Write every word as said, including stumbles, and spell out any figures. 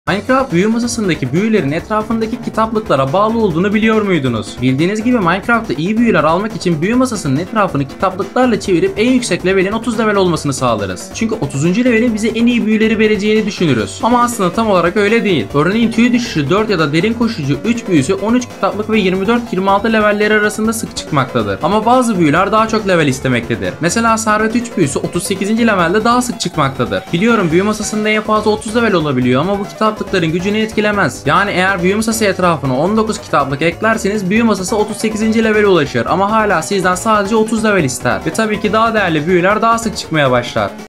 Minecraft büyü masasındaki büyülerin etrafındaki kitaplıklara bağlı olduğunu biliyor muydunuz? Bildiğiniz gibi Minecraft'ta iyi büyüler almak için büyü masasının etrafını kitaplıklarla çevirip en yüksek levelin otuz level olmasını sağlarız. Çünkü otuzuncu levelin bize en iyi büyüleri vereceğini düşünürüz. Ama aslında tam olarak öyle değil. Örneğin tüy düşüşü dört ya da derin koşucu üç büyüsü on üç kitaplık ve yirmi dört yirmi altı levelleri arasında sık çıkmaktadır. Ama bazı büyüler daha çok level istemektedir. Mesela Servet üç büyüsü otuz sekizinci levelde daha sık çıkmaktadır. Biliyorum büyü masasında en fazla otuz level olabiliyor ama bu kitap kitaplıkların gücünü etkilemez. Yani eğer büyü masası etrafına on dokuz kitaplık eklerseniz büyü masası otuz sekizinci levele ulaşır ama hala sizden sadece otuz level ister. Ve tabii ki daha değerli büyüler daha sık çıkmaya başlar.